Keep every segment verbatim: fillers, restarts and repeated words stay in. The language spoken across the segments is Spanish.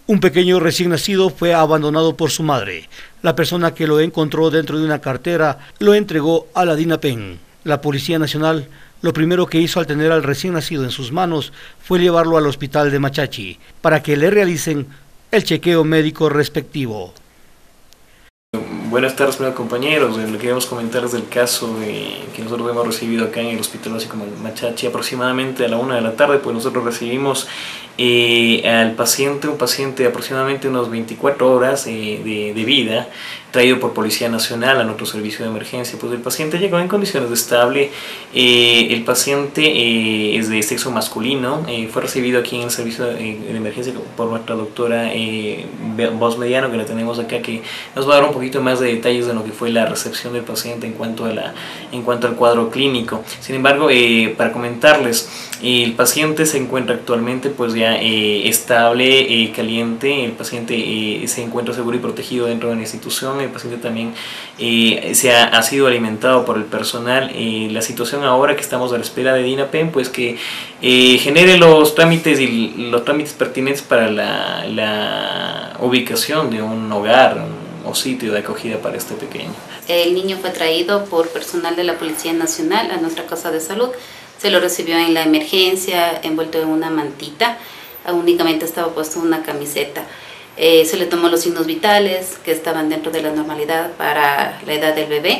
Un pequeño recién nacido fue abandonado por su madre. La persona que lo encontró dentro de una cartera lo entregó a la DINAPEN. La Policía Nacional lo primero que hizo al tener al recién nacido en sus manos fue llevarlo al hospital de Machachi para que le realicen el chequeo médico respectivo. Buenas tardes, compañeros. Lo que queremos comentarles del caso eh, que nosotros hemos recibido acá en el Hospital Básico Machachi. Aproximadamente a la una de la tarde, pues nosotros recibimos eh, al paciente, un paciente de aproximadamente unas veinticuatro horas eh, de, de vida, traído por Policía Nacional a nuestro servicio de emergencia. Pues el paciente llegó en condiciones de estable. Eh, el paciente eh, es de sexo masculino, eh, fue recibido aquí en el servicio de, de emergencia por nuestra doctora eh, Voz Mediano, que la tenemos acá, que nos va a dar un poquito más de detalles de lo que fue la recepción del paciente en cuanto a la en cuanto al cuadro clínico. Sin embargo, eh, para comentarles, eh, el paciente se encuentra actualmente pues ya eh, estable, eh, caliente. El paciente eh, se encuentra seguro y protegido dentro de la institución. El paciente también eh, se ha, ha sido alimentado por el personal. Eh, la situación ahora que estamos a la espera de DINAPEN, pues que eh, genere los trámites y los trámites pertinentes para la, la ubicación de un hogar o sitio de acogida para este pequeño. El niño fue traído por personal de la Policía Nacional a nuestra casa de salud. Se lo recibió en la emergencia, envuelto en una mantita. Únicamente estaba puesto una camiseta. Eh, se le tomó los signos vitales que estaban dentro de la normalidad para la edad del bebé.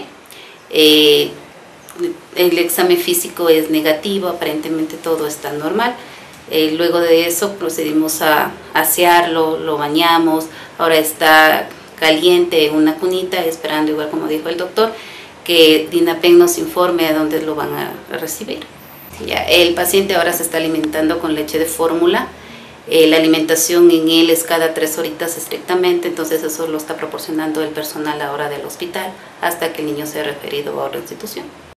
Eh, el examen físico es negativo, aparentemente todo está normal. Eh, luego de eso procedimos a asearlo, lo bañamos. Ahora está caliente en una cunita, esperando, igual como dijo el doctor, que DINAPEN nos informe a dónde lo van a recibir. Ya, el paciente ahora se está alimentando con leche de fórmula. Eh, la alimentación en él es cada tres horitas estrictamente, entonces eso lo está proporcionando el personal ahora del hospital hasta que el niño sea referido a otra institución.